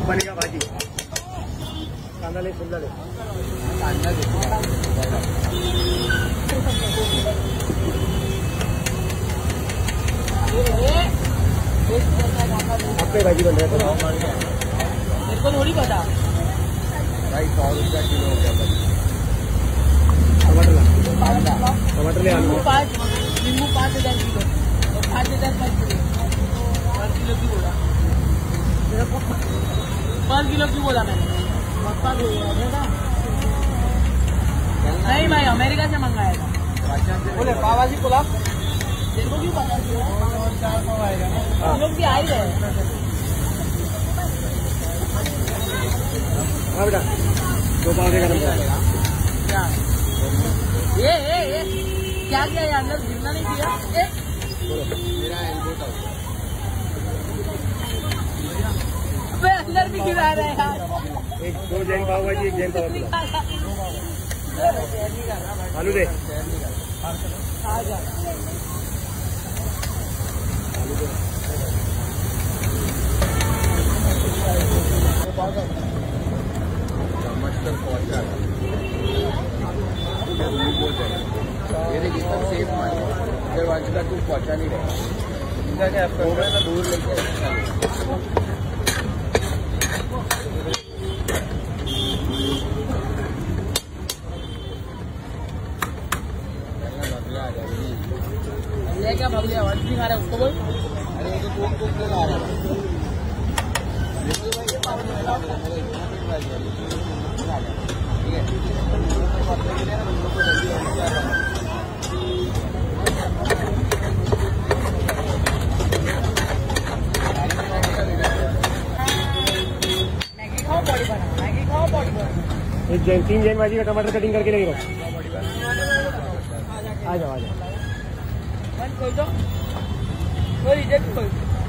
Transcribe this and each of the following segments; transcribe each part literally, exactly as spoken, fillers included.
बनेगा भाजी कांदा ले शिमला ले कांदा आपके भाजी बन रहा है मेरे को थोड़ी पता भाई सौ रुपया किलो हो गया टमाटर टमाटर ले आलू पाँच नींबू पाँच हजार किलो पाँच हजार पाँच किलो पाँच किलो की बोला पाँच किलो की बोला मैंने नहीं भाई अमेरिका से मंगाया था बोले पावाजी पुलाव देखो क्यों पता हम लोग भी आ ही रहे हाँ बेटा दो पाव दे गरम क्या ये ये ये क्या किया यार अंदर गिरना नहीं किया मेरा अंदर भी गिरा रहा है यार एक दो जैन पाव भाजी एक जैन पाव आलू दे तू पहुंचा नहीं रहे इनका क्या आपका दूर लेके क्या भगलिया आवाज नहीं आ रहा है उसको बोल अरे ये कौन कौन आ रहा मैगी खाओ बॉडी बना मैगी खाओ बॉडी बना एक जैन तीन जैन भाजी का टमाटर कटिंग करके ले आ जाओ आ जाओ कोई तो कोई रिजेक्ट कोई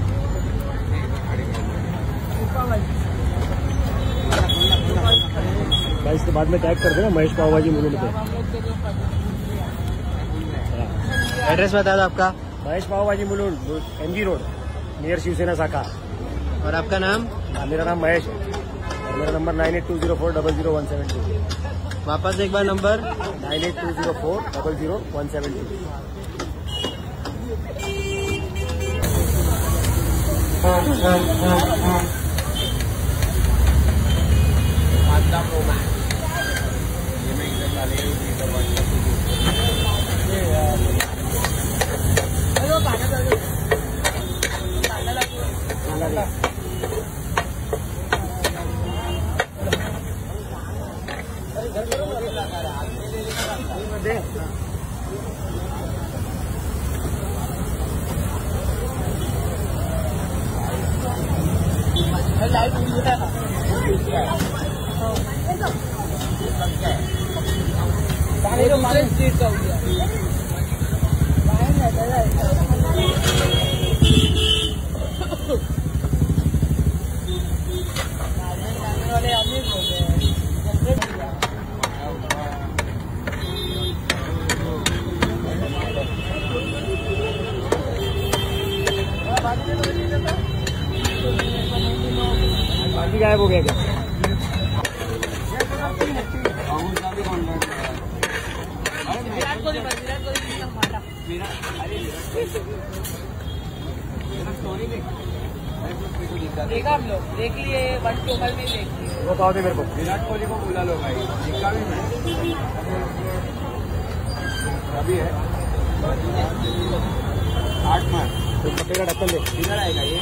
भाई इसके बाद में टैग कर देना महेश पाव भाजी मुलुंड पे एड्रेस बता दो आपका Mahesh pav bhaji Mulund MG road near Shiv Sena शाखा और आपका नाम मेरा नाम महेश है और मेरा number nine eight two zero four double zero one seven two वापस एक बार number nine eight two zero four double zero one seven two light street का हो गया वाले अमीर हो गए बाकी गायब हो गया क्या विराट कोहली विराट कोहली मारा देखा आप लोग देख लिए वन टू कल भी देख लिए वो बताओ दे मेरे को विराट कोहली को बुला लो भाई देखा भी मैं अभी है आठ मार्च तो पट्टे का ढक्कन दे इधर आएगा ये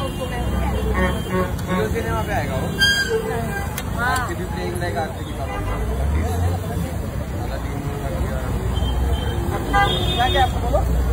सिनेमा पे आएगा वो कितनी प्लेइंग रहेगा क्या क्या आपको बोलो